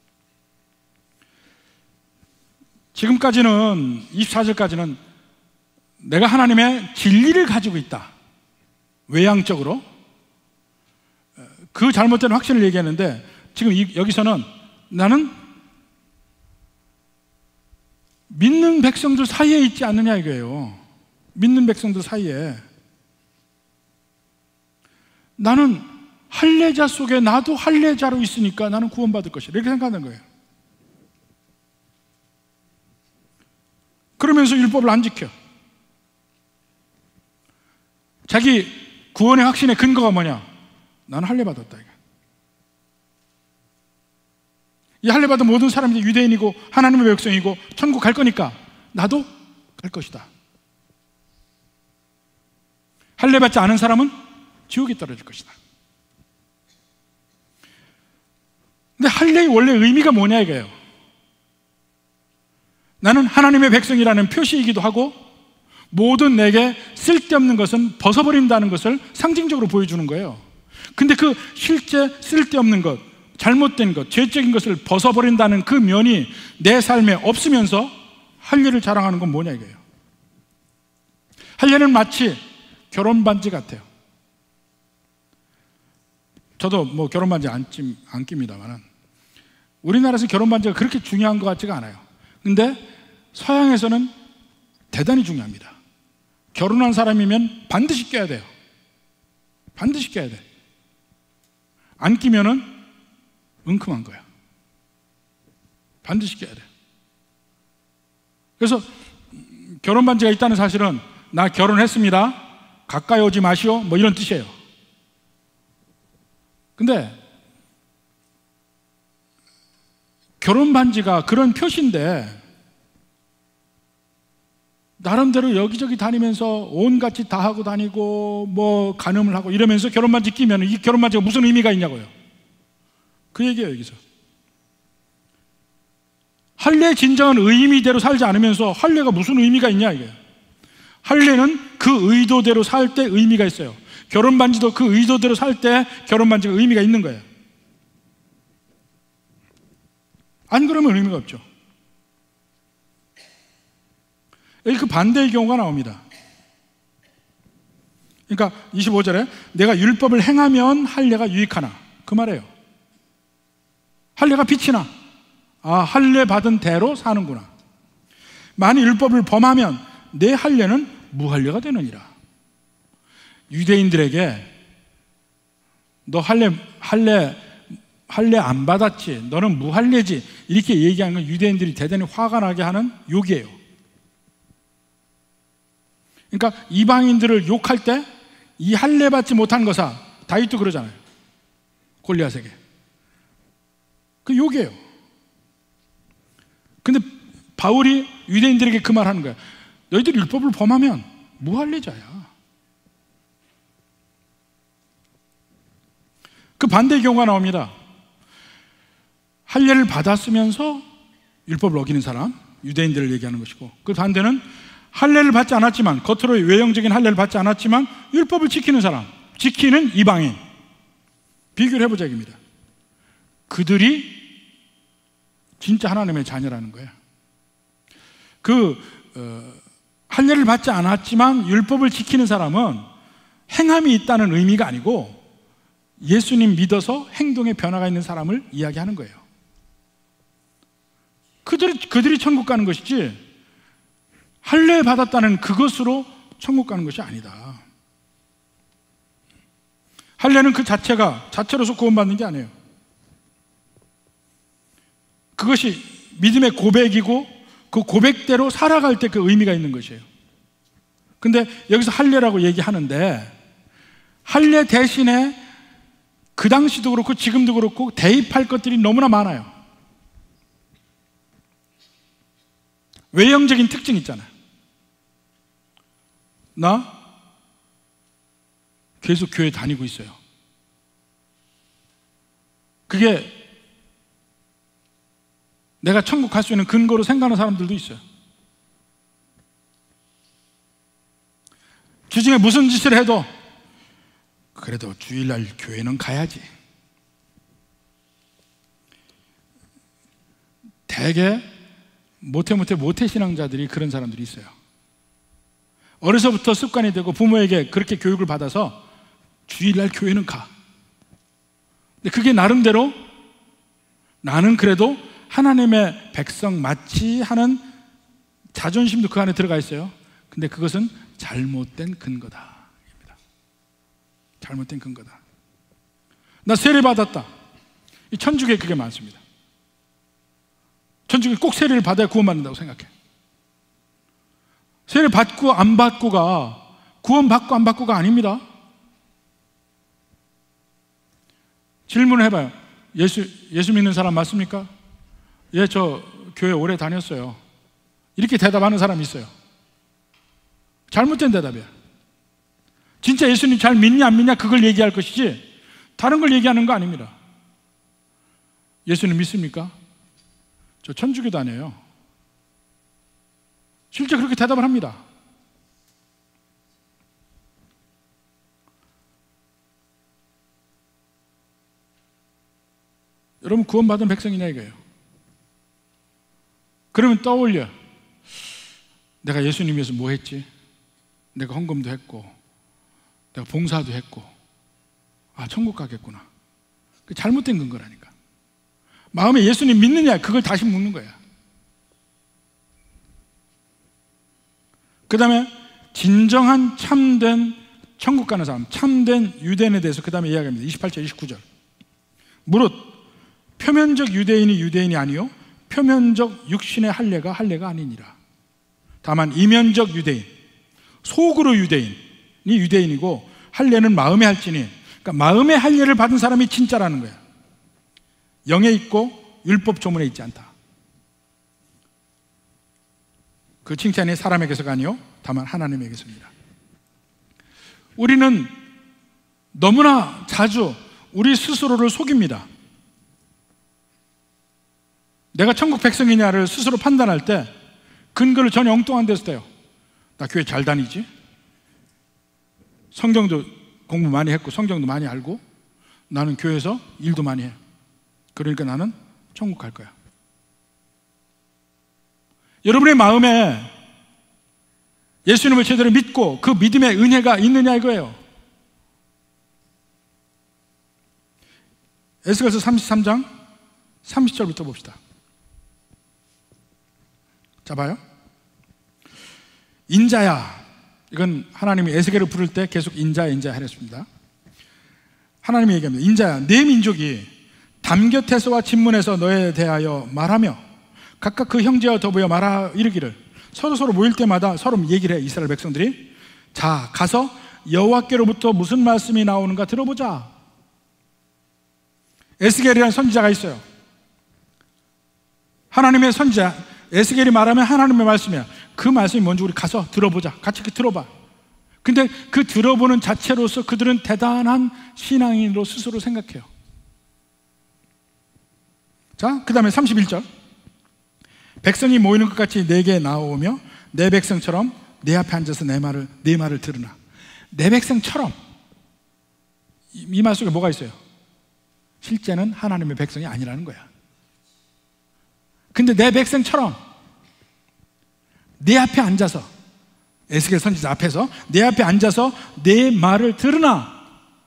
지금까지는 이십사 절까지는 내가 하나님의 진리를 가지고 있다, 외향적으로 그 잘못된 확신을 얘기하는데, 지금 이, 여기서는 나는 믿는 백성들 사이에 있지 않느냐 이거예요. 믿는 백성들 사이에 나는 할례자 속에 나도 할례자로 있으니까 나는 구원받을 것이다 이렇게 생각하는 거예요. 그러면서 율법을 안 지켜. 자기 구원의 확신의 근거가 뭐냐? 나는 할례 받았다 이거. 이 할례 받은 모든 사람이 유대인이고 하나님의 백성이고 천국 갈 거니까 나도 갈 것이다. 할례 받지 않은 사람은 지옥에 떨어질 것이다. 근데 할례의 원래 의미가 뭐냐 이거예요. 나는 하나님의 백성이라는 표시이기도 하고 모든 내게 쓸데없는 것은 벗어버린다는 것을 상징적으로 보여주는 거예요. 근데 그 실제 쓸데없는 것, 잘못된 것, 죄적인 것을 벗어버린다는 그 면이 내 삶에 없으면서 할례를 자랑하는 건 뭐냐 이거예요. 할례는 마치 결혼 반지 같아요. 저도 뭐 결혼 반지 안, 찜, 안 낍니다만 우리나라에서 결혼 반지가 그렇게 중요한 것 같지가 않아요. 근데 서양에서는 대단히 중요합니다. 결혼한 사람이면 반드시 껴야 돼요. 반드시 껴야 돼. 안 끼면은 은큼한 거야. 반드시 껴야 돼. 그래서 결혼 반지가 있다는 사실은 나 결혼했습니다, 가까이 오지 마시오, 뭐 이런 뜻이에요. 근데 결혼 반지가 그런 표시인데 나름대로 여기저기 다니면서 온갖 짓 다 하고 다니고 뭐 간음을 하고 이러면서 결혼 반지 끼면 이 결혼 반지가 무슨 의미가 있냐고요. 그 얘기예요. 여기서 할례의 진정한 의미대로 살지 않으면서 할례가 무슨 의미가 있냐 이게. 할례는 그 의도대로 살 때 의미가 있어요. 결혼 반지도 그 의도대로 살 때 결혼 반지가 의미가 있는 거예요. 안 그러면 의미가 없죠. 여기 그 반대의 경우가 나옵니다. 그러니까 이십오 절에 내가 율법을 행하면 할례가 유익하나, 그 말이에요. 할례가 빛이 나. 아, 할례 받은 대로 사는구나. 만일 율법을 범하면 내 할례는 무할례가 되느니라. 유대인들에게 너 할례 할례 할례 안 받았지, 너는 무할례지, 이렇게 얘기하는 건 유대인들이 대단히 화가 나게 하는 욕이에요. 그러니까 이방인들을 욕할 때 이 할례 받지 못한 거사, 다윗도 그러잖아요. 골리앗에게. 그 욕이에요. 근데 바울이 유대인들에게 그 말 하는 거야. 너희들 율법을 범하면 무할례자야. 그 반대의 경우가 나옵니다. 할례를 받았으면서 율법을 어기는 사람, 유대인들을 얘기하는 것이고, 그 반대는 할례를 받지 않았지만, 겉으로 외형적인 할례를 받지 않았지만 율법을 지키는 사람, 지키는 이방인. 비교를 해보자 입니다. 그들이 진짜 하나님의 자녀라는 거예요. 그 어, 할례를 받지 않았지만 율법을 지키는 사람은 행함이 있다는 의미가 아니고 예수님 믿어서 행동에 변화가 있는 사람을 이야기하는 거예요. 그들이, 그들이 천국 가는 것이지 할례 받았다는 그것으로 천국 가는 것이 아니다. 할례는 그 자체가 자체로서 구원받는 게 아니에요. 그것이 믿음의 고백이고 그 고백대로 살아갈 때 그 의미가 있는 것이에요. 근데 여기서 할례라고 얘기하는데 할례 대신에 그 당시도 그렇고 지금도 그렇고 대입할 것들이 너무나 많아요. 외형적인 특징이 있잖아요. 나 계속 교회 다니고 있어요. 그게 내가 천국 갈 수 있는 근거로 생각하는 사람들도 있어요. 주중에 무슨 짓을 해도 그래도 주일날 교회는 가야지. 대개 모태 모태 모태 신앙자들이 그런 사람들이 있어요. 어려서부터 습관이 되고 부모에게 그렇게 교육을 받아서 주일날 교회는 가. 근데 그게 나름대로 나는 그래도 하나님의 백성 맞지 하는 자존심도 그 안에 들어가 있어요. 근데 그것은 잘못된 근거다. 잘못된 근거다. 나 세례 받았다. 이 천주교에 그게 많습니다. 천주교 꼭 세례를 받아야 구원받는다고 생각해. 세례 받고 안 받고가 구원받고 안 받고가 아닙니다. 질문을 해봐요. 예수, 예수 믿는 사람 맞습니까? 예, 저 교회 오래 다녔어요. 이렇게 대답하는 사람이 있어요. 잘못된 대답이야. 진짜 예수님 잘 믿냐 안 믿냐 그걸 얘기할 것이지 다른 걸 얘기하는 거 아닙니다. 예수님 믿습니까? 저 천주교 다녀요. 실제 그렇게 대답을 합니다. 여러분 구원받은 백성이냐 이거예요. 그러면 떠올려. 내가 예수님 위해서 뭐 했지? 내가 헌금도 했고 내가 봉사도 했고 아 천국 가겠구나. 그 잘못된 근거라니까. 마음에 예수님 믿느냐 그걸 다시 묻는 거야. 그 다음에 진정한 참된 천국 가는 사람, 참된 유대인에 대해서 그 다음에 이야기합니다. 이십팔 절 이십구 절. 무릇 표면적 유대인이 유대인이 아니요 표면적 육신의 할례가 할례가 아니니라. 다만 이면적 유대인, 속으로 유대인이 유대인이고 할례는 마음에 할지니, 그러니까 마음의 할례를 받은 사람이 진짜라는 거야. 영에 있고 율법 조문에 있지 않다. 그 칭찬이 사람에게서가 아니요 다만 하나님에게서입니다. 우리는 너무나 자주 우리 스스로를 속입니다. 내가 천국 백성이냐를 스스로 판단할 때 근거를 전혀 엉뚱한 데서 대요. 나 교회 잘 다니지? 성경도 공부 많이 했고 성경도 많이 알고 나는 교회에서 일도 많이 해. 그러니까 나는 천국 갈 거야. 여러분의 마음에 예수님을 제대로 믿고 그 믿음의 은혜가 있느냐 이거예요. 에스겔서 삼십삼 장 삼십 절부터 봅시다. 자 봐요. 인자야, 이건 하나님이 에스겔을 부를 때 계속 인자야 인자야 하랬습니다. 하나님이 얘기합니다. 인자야, 내 민족이 담곁에서와 진문에서 너에 대하여 말하며 각각 그 형제와 더불어 말하 이르기를, 서로 서로 모일 때마다 서로 얘기를 해. 이스라엘 백성들이 자 가서 여호와께로부터 무슨 말씀이 나오는가 들어보자. 에스겔이라는 선지자가 있어요. 하나님의 선지자 에스겔이 말하면 하나님의 말씀이야. 그 말씀이 뭔지 우리 가서 들어보자. 같이 들어봐. 근데 그 들어보는 자체로서 그들은 대단한 신앙인으로 스스로 생각해요. 자, 그 다음에 삼십일 절. 백성이 모이는 것 같이 내게 나오며 내 백성처럼 내 앞에 앉아서 내 말을 내 말을 들으나. 내 백성처럼, 이 말 속에 뭐가 있어요? 실제는 하나님의 백성이 아니라는 거야. 근데 내 백성처럼 내 앞에 앉아서, 에스겔 선지자 앞에서 내 앞에 앉아서 내 말을 들으나.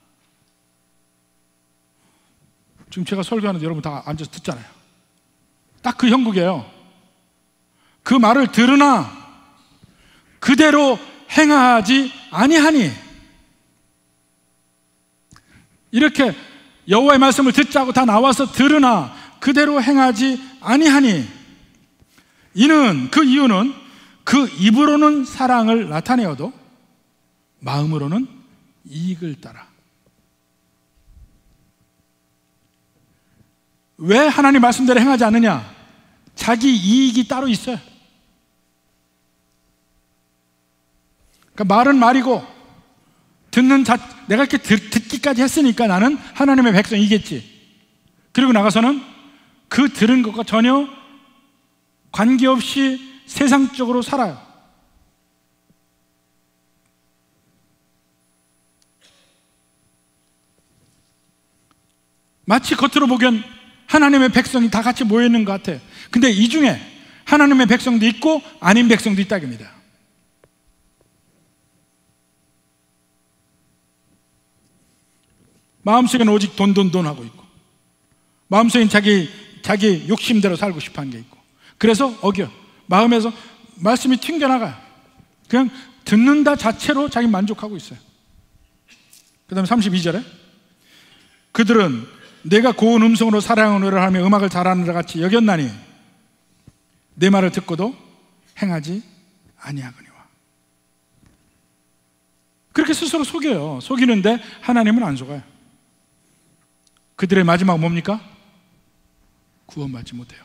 지금 제가 설교하는데 여러분 다 앉아서 듣잖아요. 딱 그 형국이에요. 그 말을 들으나 그대로 행하지 아니하니. 이렇게 여호와의 말씀을 듣자고 다 나와서 들으나 그대로 행하지 아니하니, 이는 그 이유는 그 입으로는 사랑을 나타내어도 마음으로는 이익을 따라. 왜 하나님 말씀대로 행하지 않느냐? 자기 이익이 따로 있어요. 그러니까 말은 말이고 듣는 자, 내가 이렇게 듣, 듣기까지 했으니까 나는 하나님의 백성이겠지. 그리고 나가서는 그 들은 것과 전혀 관계없이 세상적으로 살아요. 마치 겉으로 보기엔 하나님의 백성이 다 같이 모여있는 것 같아요. 근데 이 중에 하나님의 백성도 있고 아닌 백성도 있다 입니다. 마음속에는 오직 돈, 돈, 돈 하고 있고, 마음속에는 자기, 자기 욕심대로 살고 싶어 하는 게 있고, 그래서 어겨. 마음에서 말씀이 튕겨나가요. 그냥 듣는다 자체로 자기 만족하고 있어요. 그 다음에 삼십이 절에 그들은 내가 고운 음성으로 사랑으로 하며 음악을 잘하는 자 같이 여겼나니 내 말을 듣고도 행하지 아니하거니와. 그렇게 스스로 속여요. 속이는데 하나님은 안 속아요. 그들의 마지막 뭡니까? 구원받지 못해요.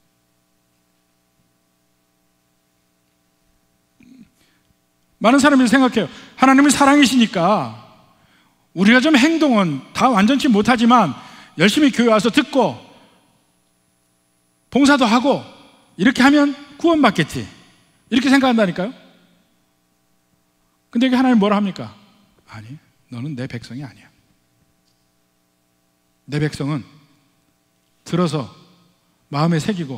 많은 사람들이 생각해요. 하나님은 사랑이시니까 우리가 좀 행동은 다 완전치 못하지만 열심히 교회 와서 듣고 봉사도 하고 이렇게 하면 구원받겠지, 이렇게 생각한다니까요. 근데 여기 하나님 뭐라 합니까? 아니, 너는 내 백성이 아니야. 내 백성은 들어서 마음에 새기고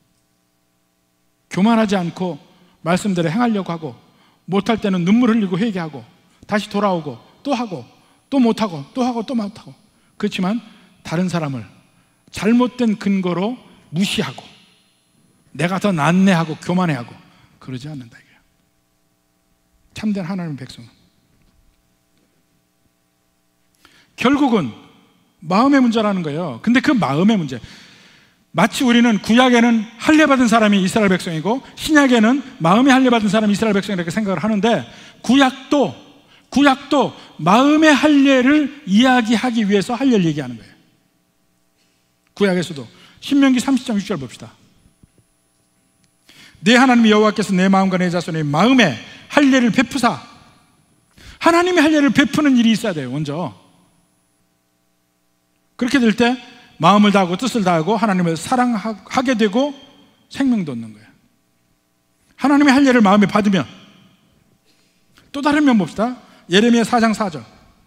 교만하지 않고 말씀대로 행하려고 하고, 못할 때는 눈물 흘리고 회개하고 다시 돌아오고 또 하고 또 못하고 또 하고 또 못하고, 그렇지만 다른 사람을 잘못된 근거로 무시하고 내가 더 낫네 하고 교만해하고 그러지 않는다 이거예요. 참된 하나님의 백성은 결국은 마음의 문제라는 거예요. 근데 그 마음의 문제, 마치 우리는 구약에는 할례받은 사람이 이스라엘 백성이고 신약에는 마음에 할례받은 사람이 이스라엘 백성이라고 생각을 하는데, 구약도 구약도 마음의 할례를 이야기하기 위해서 할례를 얘기하는 거예요. 구약에서도 신명기 삼십 장 육 절 봅시다. 내 하나님 여호와께서 내 마음과 내 자손의 마음에 할례를 베푸사. 하나님의 할례를 베푸는 일이 있어야 돼요. 먼저 그렇게 될 때 마음을 다하고 뜻을 다하고 하나님을 사랑하게 되고 생명도 얻는 거예요. 하나님의 할례를 마음에 받으면, 또 다른 면 봅시다. 예레미야 사 장 사 절.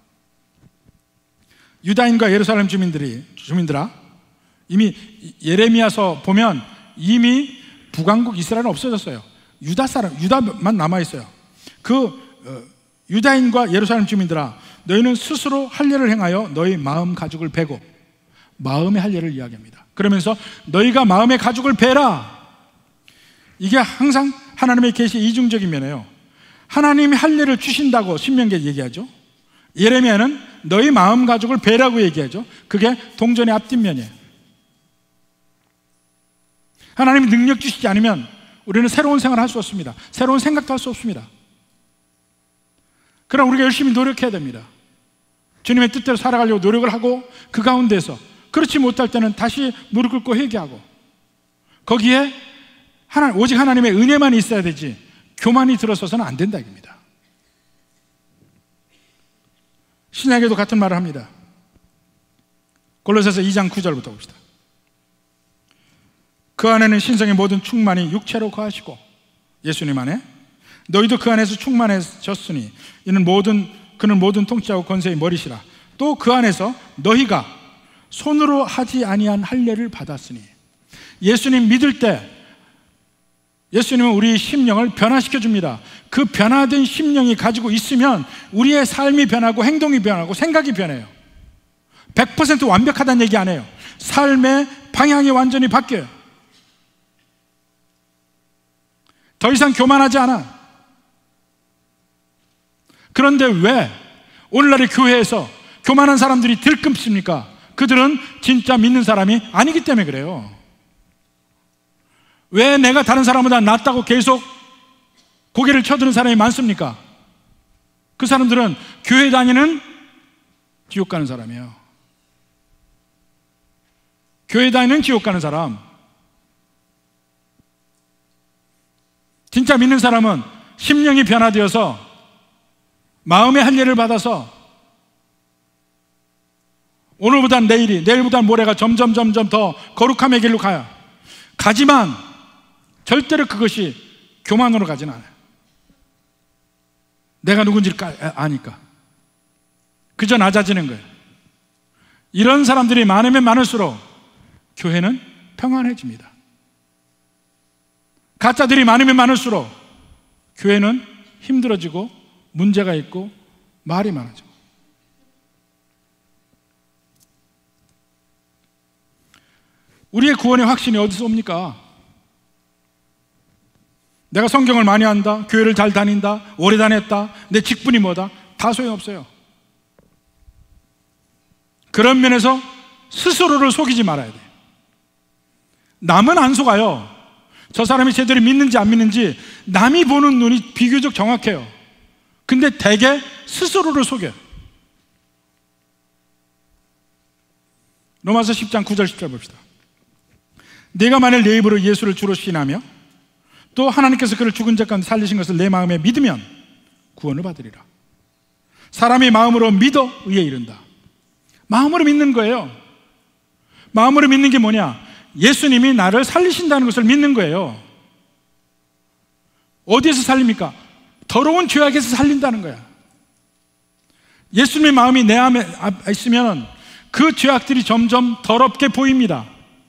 유다인과 예루살렘 주민들이 주민들아, 이미 예레미야서 보면 이미 북왕국 이스라엘은 없어졌어요. 유다 사람, 유다만 남아있어요. 그 어, 유다인과 예루살렘 주민들아, 너희는 스스로 할례를 행하여 너희 마음 가죽을 베고, 마음의 할례를 이야기합니다. 그러면서 너희가 마음의 가죽을 베라. 이게 항상 하나님의 계시의 이중적인 면이에요. 하나님이 할례를 주신다고 신명기에 얘기하죠. 예레미야는 너희 마음 가죽을 베라고 얘기하죠. 그게 동전의 앞뒷면이에요. 하나님이 능력 주시지 않으면 우리는 새로운 생활을 할 수 없습니다. 새로운 생각도 할 수 없습니다. 그럼 우리가 열심히 노력해야 됩니다. 주님의 뜻대로 살아가려고 노력을 하고, 그 가운데서 그렇지 못할 때는 다시 무릎 꿇고 회개하고, 거기에 하나, 오직 하나님의 은혜만 있어야 되지 교만이 들어서서는 안 된다 이겁니다. 신약에도 같은 말을 합니다. 골로새서 이 장 구 절부터 봅시다. 그 안에는 신성의 모든 충만이 육체로 거하시고, 예수님 안에 너희도 그 안에서 충만해졌으니 이는 모든 그는 모든 통치하고 권세의 머리시라. 또 그 안에서 너희가 손으로 하지 아니한 할례를 받았으니. 예수님 믿을 때 예수님은 우리 심령을 변화시켜 줍니다. 그 변화된 심령이 가지고 있으면 우리의 삶이 변하고 행동이 변하고 생각이 변해요. 백 퍼센트 완벽하다는 얘기 안 해요. 삶의 방향이 완전히 바뀌어요. 더 이상 교만하지 않아. 그런데 왜 오늘날의 교회에서 교만한 사람들이 들끓습니까? 그들은 진짜 믿는 사람이 아니기 때문에 그래요. 왜 내가 다른 사람보다 낫다고 계속 고개를 쳐드는 사람이 많습니까? 그 사람들은 교회 다니는 지옥 가는 사람이에요. 교회 다니는 지옥 가는 사람. 진짜 믿는 사람은 심령이 변화되어서 마음의 할례를 받아서 오늘보다 내일이, 내일보다 모레가 점점 점점 더 거룩함의 길로 가요. 가지만 절대로 그것이 교만으로 가진 않아요. 내가 누군지를 아니까 그저 낮아지는 거예요. 이런 사람들이 많으면 많을수록 교회는 평안해집니다. 가짜들이 많으면 많을수록 교회는 힘들어지고 문제가 있고 말이 많아지고. 우리의 구원의 확신이 어디서 옵니까? 내가 성경을 많이 한다, 교회를 잘 다닌다, 오래 다녔다, 내 직분이 뭐다, 다 소용없어요. 그런 면에서 스스로를 속이지 말아야 돼요. 남은 안 속아요. 저 사람이 제대로 믿는지 안 믿는지 남이 보는 눈이 비교적 정확해요. 근데 대개 스스로를 속여요. 로마서 십 장 구 절 십 절 봅시다. 내가 만일 내 입으로 예수를 주로 시인하며 또 하나님께서 그를 죽은 자 가운데 살리신 것을 내 마음에 믿으면 구원을 받으리라. 사람이 마음으로 믿어 의에 이른다. 마음으로 믿는 거예요. 마음으로 믿는 게 뭐냐? 예수님이 나를 살리신다는 것을 믿는 거예요. 어디에서 살립니까? 더러운 죄악에서 살린다는 거야. 예수님의 마음이 내 안에 있으면 그 죄악들이 점점 더럽게 보입니다.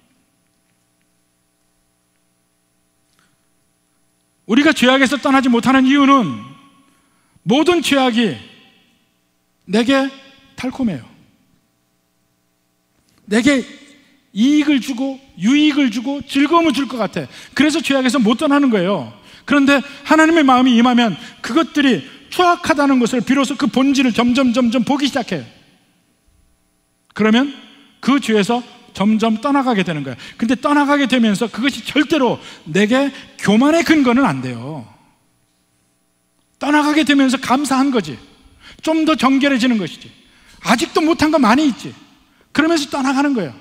우리가 죄악에서 떠나지 못하는 이유는 모든 죄악이 내게 달콤해요. 내게 이익을 주고 유익을 주고 즐거움을 줄 것 같아. 그래서 죄악에서 못 떠나는 거예요. 그런데 하나님의 마음이 임하면 그것들이 추악하다는 것을 비로소 그 본질을 점점 점점 보기 시작해요. 그러면 그 죄에서 점점 떠나가게 되는 거예요. 근데 떠나가게 되면서 그것이 절대로 내게 교만의 근거는 안 돼요. 떠나가게 되면서 감사한 거지. 좀 더 정결해지는 것이지. 아직도 못한 거 많이 있지. 그러면서 떠나가는 거예요.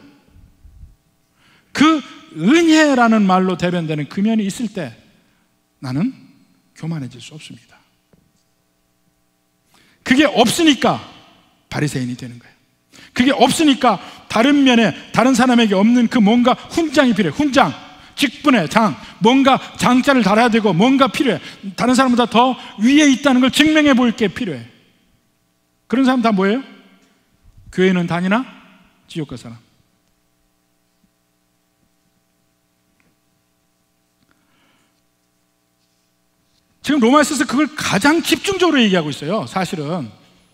그 은혜라는 말로 대변되는 금연이 있을 때 나는 교만해질 수 없습니다. 그게 없으니까 바리새인이 되는 거예요. 그게 없으니까 다른 면에 다른 사람에게 없는 그 뭔가 훈장이 필요해. 훈장, 직분의 장, 뭔가 장자를 달아야 되고 뭔가 필요해. 다른 사람보다 더 위에 있다는 걸 증명해 볼 게 필요해. 그런 사람 다 뭐예요? 교회는 다니나 지옥 갈 사람. 지금 로마서에서 그걸 가장 집중적으로 얘기하고 있어요. 사실은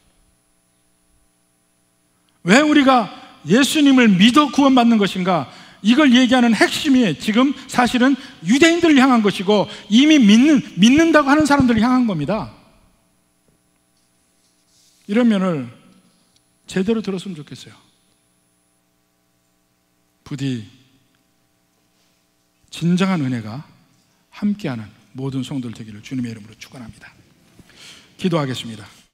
왜 우리가 예수님을 믿어 구원받는 것인가, 이걸 얘기하는 핵심이 지금 사실은 유대인들을 향한 것이고 이미 믿는, 믿는다고 하는 사람들을 향한 겁니다. 이런 면을 제대로 들었으면 좋겠어요. 부디 진정한 은혜가 함께하는 모든 성도들 되기를 주님의 이름으로 축원합니다. 기도하겠습니다.